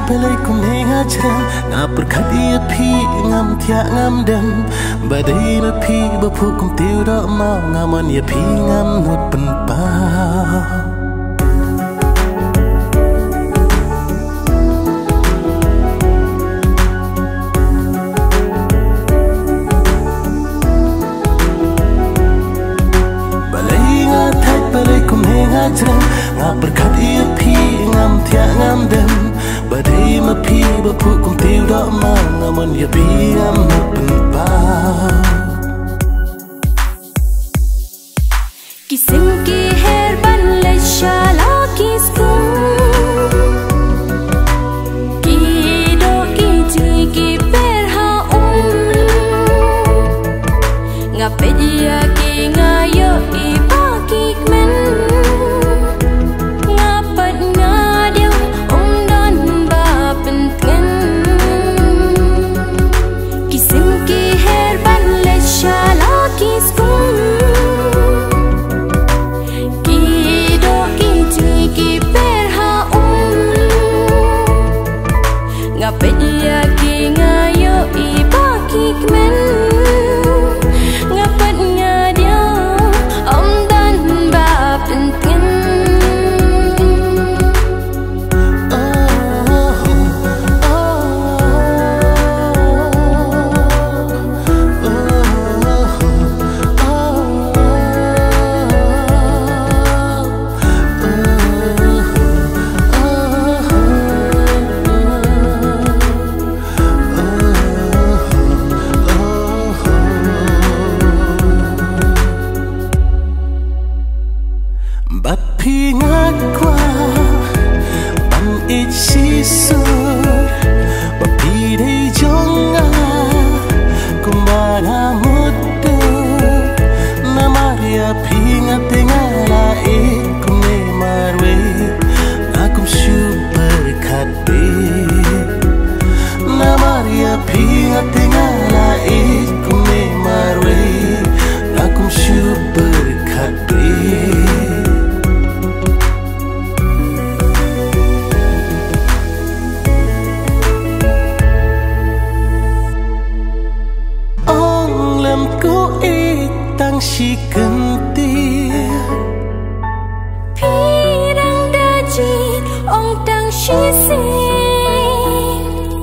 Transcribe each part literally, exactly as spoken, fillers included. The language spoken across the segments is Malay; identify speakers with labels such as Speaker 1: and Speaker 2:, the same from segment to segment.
Speaker 1: pelai kum henga chram ngapur khadia phi ngam thia ngam dam badai ma phi ba phu kum tiu do ma ngamon ya phi ngam nut pen pa ngapur khadia phi ngam thia ngam dam badai ma phi ba phu kum tiu do ma ngamon ya phi ngam nut pen pa
Speaker 2: kisim ki her ban le shala kiskum ki do ki ji ki per ha um ngape dia ki ngayo i pa ki men
Speaker 1: si kentir
Speaker 2: pirang daji ong tang si sin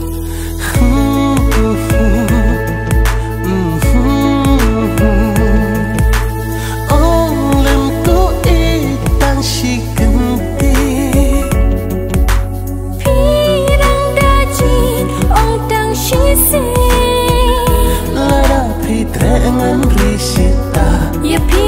Speaker 1: ong lem ko itang si kentir
Speaker 2: pirang daji ong tang si sin
Speaker 1: lara pitrengan risita
Speaker 2: ya